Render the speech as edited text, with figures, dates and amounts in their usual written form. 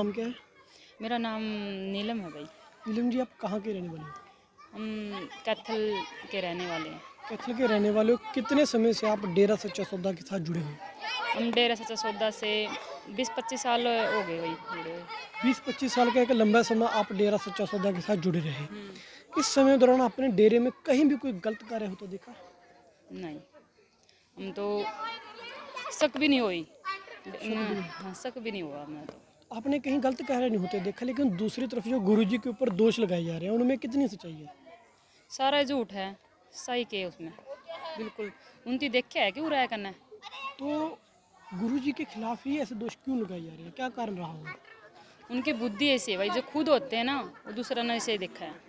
नाम क्या है? मेरा नाम नीलम है भाई। नीलम जी, आप कहाँ के रहने वाले हो? हम कैथल के रहने वाले हैं। कैथल के रहने वाले हो। कितने समय से आप डेरा सच्चा सौदा के साथ जुड़े हो? हम डेरा सच्चा सौदा से 20-25 साल हो गए भाई जुड़े हुए। 20-25 साल का एक लंबा समय आप डेरा सच्चा सौदा के साथ जुड़े रहे। हम्म। इस समय दौरान आपने डेरे में कहीं भी कोई गलत कार्य होता देखा? नहीं, हम तो शक भी नहीं हुई। शक भी नहीं। हाँ, शक भी नहीं हुआ हमें तो। आपने कहीं गलत कार्य नहीं होते देखा, लेकिन दूसरी तरफ जो गुरुजी के ऊपर दोष लगाए जा रहे हैं उनमें कितनी सच्चाई है? सारा झूठ है, सही के उसमें बिल्कुल। उनकी देखे है क्यों रहा करना। तो गुरुजी के खिलाफ ही ऐसे दोष क्यों लगाए जा रहे हैं? क्या कारण रहा होगा? उनकी बुद्धि ऐसी है भाई, जो खुद होते हैं ना वो दूसरा ने ऐसे देखा है।